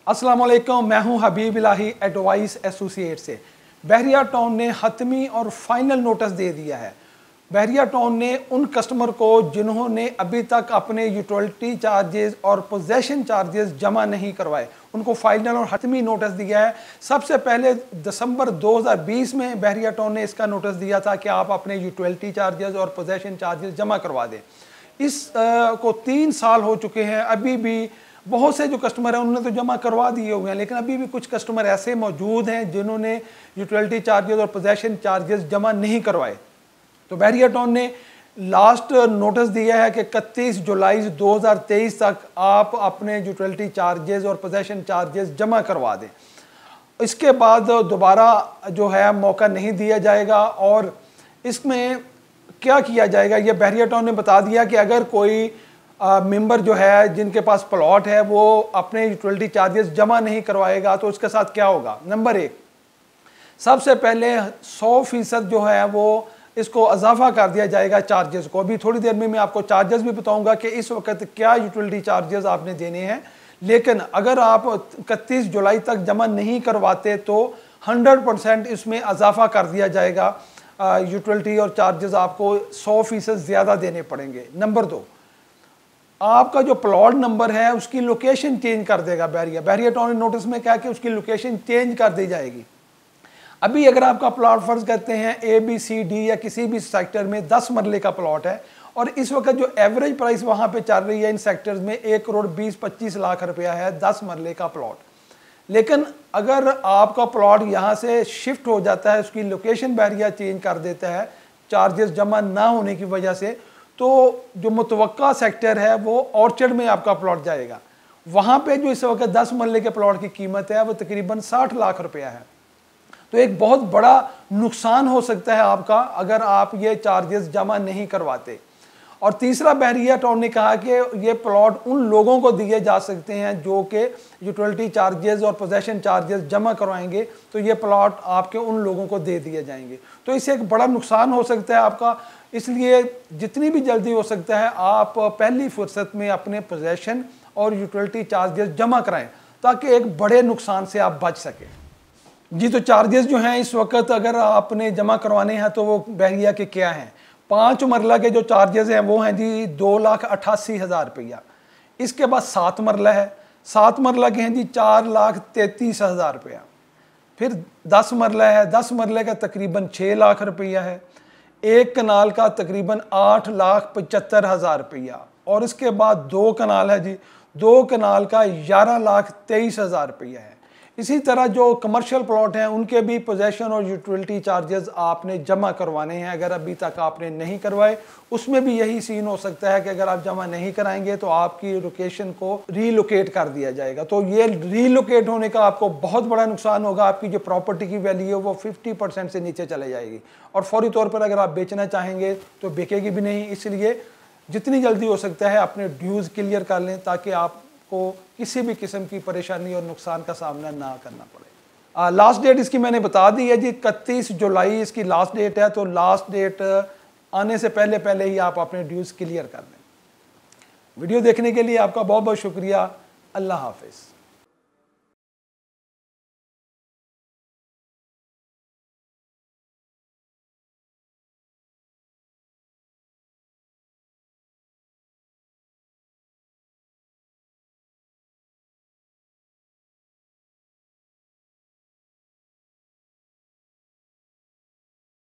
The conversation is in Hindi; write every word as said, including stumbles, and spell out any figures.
अस्सलाम वालेकुम, मैं हूं हबीब इलाही एडवाइस एसोसिएट से। बहरिया टाउन ने हतमी और फाइनल नोटिस दे दिया है। बहरिया टाउन ने उन कस्टमर को जिन्होंने अभी तक अपने यूटिलिटी चार्जेस और पोजेशन चार्जेस जमा नहीं करवाए, उनको फाइनल और हतमी नोटिस दिया है। सबसे पहले दिसंबर दो हज़ार बीस में बहरिया टाउन ने इसका नोटिस दिया था कि आप अपने यूटिलिटी चार्जेस और पोजेशन चार्जेस जमा करवा दें। इस आ, को तीन साल हो चुके हैं, अभी भी बहुत से जो कस्टमर हैं उन्होंने तो जमा करवा दिए हुए हैं, लेकिन अभी भी कुछ कस्टमर ऐसे मौजूद हैं जिन्होंने यूटिलिटी चार्जेस और पोजेशन चार्जेस जमा नहीं करवाए। तो बहरिया टाउन ने लास्ट नोटिस दिया है कि इकतीस जुलाई दो हज़ार तेईस तक आप अपने यूटिलिटी चार्जेस और पोजेशन चार्जेस जमा करवा दें। इसके बाद दोबारा जो है मौका नहीं दिया जाएगा। और इसमें क्या किया जाएगा, ये बहरिया टाउन ने बता दिया कि अगर कोई मेंबर जो है जिनके पास प्लॉट है वो अपने यूटिलिटी चार्जेस जमा नहीं करवाएगा तो उसके साथ क्या होगा। नंबर एक, सबसे पहले सौ फीसद जो है वो इसको इजाफा कर दिया जाएगा चार्जेस को। अभी थोड़ी देर में मैं आपको चार्जेस भी बताऊंगा कि इस वक्त क्या यूटिलिटी चार्जेस आपने देने हैं। लेकिन अगर आप इकतीस जुलाई तक जमा नहीं करवाते तो हंड्रेड परसेंट इसमें इजाफा कर दिया जाएगा। यूटिलिटी और चार्जेस आपको सौ फीसद ज़्यादा देने पड़ेंगे। नंबर दो, आपका जो प्लॉट नंबर है उसकी लोकेशन चेंज कर देगा बहरिया बहरिया टाउन ने नोटिस में क्या कि उसकी लोकेशन चेंज कर दी जाएगी। अभी अगर आपका प्लॉट फर्ज करते हैं ए बी सी डी या किसी भी सेक्टर में दस मरले का प्लॉट है और इस वक्त जो एवरेज प्राइस वहाँ पे चल रही है इन सेक्टर्स में एक करोड़ बीस पच्चीस लाख रुपया है दस मरले का प्लॉट। लेकिन अगर आपका प्लॉट यहाँ से शिफ्ट हो जाता है, उसकी लोकेशन बहरिया चेंज कर देता है चार्जेस जमा ना होने की वजह से, तो जो मुतवक्का सेक्टर है वो ऑर्चर्ड में आपका प्लॉट जाएगा। वहाँ पे जो इस वक्त दस मरले के प्लॉट की कीमत है वो तकरीबन साठ लाख रुपया है। तो एक बहुत बड़ा नुकसान हो सकता है आपका अगर आप ये चार्जेस जमा नहीं करवाते। और तीसरा, बहरिया टाउन ने कहा कि ये प्लॉट उन लोगों को दिए जा सकते हैं जो कि यूटिलिटी चार्जेस और पोजेशन चार्जेस जमा करवाएंगे, तो ये प्लॉट आपके उन लोगों को दे दिए जाएंगे। तो इससे एक बड़ा नुकसान हो सकता है आपका। इसलिए जितनी भी जल्दी हो सकता है आप पहली फुर्सत में अपने पोजेशन और यूटिलिटी चार्जेस जमा कराएं ताकि एक बड़े नुकसान से आप बच सकें। जी, तो चार्जेस जो हैं इस वक्त अगर आपने जमा करवाने हैं तो वो बहरिया के क्या हैं। पाँच मरला के जो चार्जेस हैं वो हैं जी दो लाख अट्ठासी हज़ार रुपया। इसके बाद सात मरला है, सात मरला के हैं जी चार लाख तैंतीस हज़ार रुपया। फिर दस मरला है, दस मरले का तकरीबन छः लाख रुपया है। एक कनाल का तकरीबन आठ लाख पचहत्तर हज़ार रुपया। और इसके बाद दो कनाल है जी, दो कनाल का ग्यारह लाख तेईस हज़ार रुपया है। इसी तरह जो कमर्शियल प्लॉट हैं उनके भी पोजेशन और यूटिलिटी चार्जेस आपने जमा करवाने हैं। अगर अभी तक आपने नहीं करवाए उसमें भी यही सीन हो सकता है कि अगर आप जमा नहीं कराएंगे तो आपकी लोकेशन को रीलोकेट कर दिया जाएगा। तो ये रीलोकेट होने का आपको बहुत बड़ा नुकसान होगा। आपकी जो प्रॉपर्टी की वैल्यू है वो फिफ्टी परसेंट से नीचे चले जाएगी और फौरी तौर पर अगर आप बेचना चाहेंगे तो बिकेगी भी नहीं। इसलिए जितनी जल्दी हो सकता है अपने ड्यूज़ क्लियर कर लें ताकि आप को किसी भी किस्म की परेशानी और नुकसान का सामना ना करना पड़े। लास्ट डेट इसकी मैंने बता दी है जी, इकतीस जुलाई इसकी लास्ट डेट है। तो लास्ट डेट आने से पहले पहले ही आप अपने ड्यूज़ क्लियर कर लें। वीडियो देखने के लिए आपका बहुत बहुत शुक्रिया। अल्लाह हाफिज़।